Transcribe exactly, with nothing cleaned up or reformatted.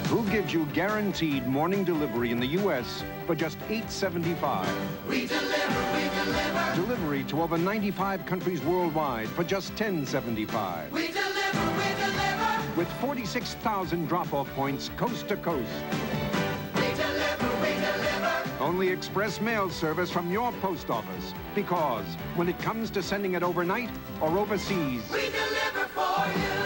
Who gives you guaranteed morning delivery in the U S for just eight seventy-five? We deliver, we deliver. Delivery to over ninety-five countries worldwide for just ten seventy-five. We deliver, we deliver. With forty-six thousand drop-off points coast to coast. We deliver, we deliver. Only express mail service from your post office. Because when it comes to sending it overnight or overseas, we deliver for you.